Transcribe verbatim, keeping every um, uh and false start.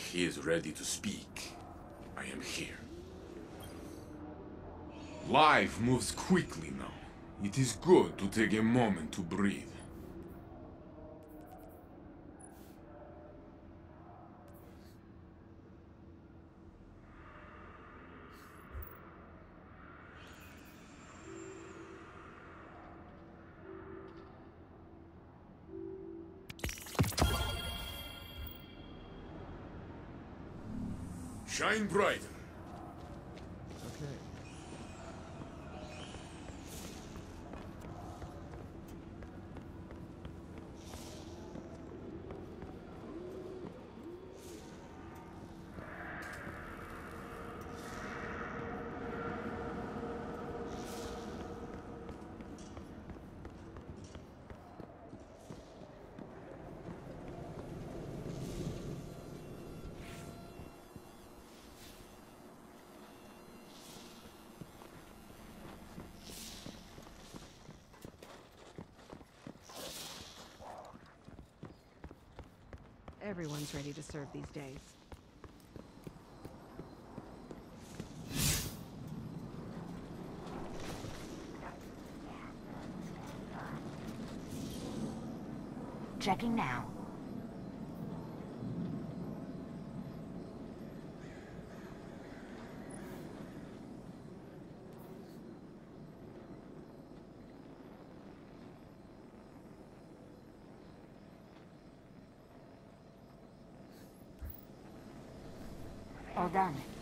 he is ready to speak, I am here. Life moves quickly now. It is good to take a moment to breathe. Shine brighter. Okay. Everyone's ready to serve these days. Checking now. All done.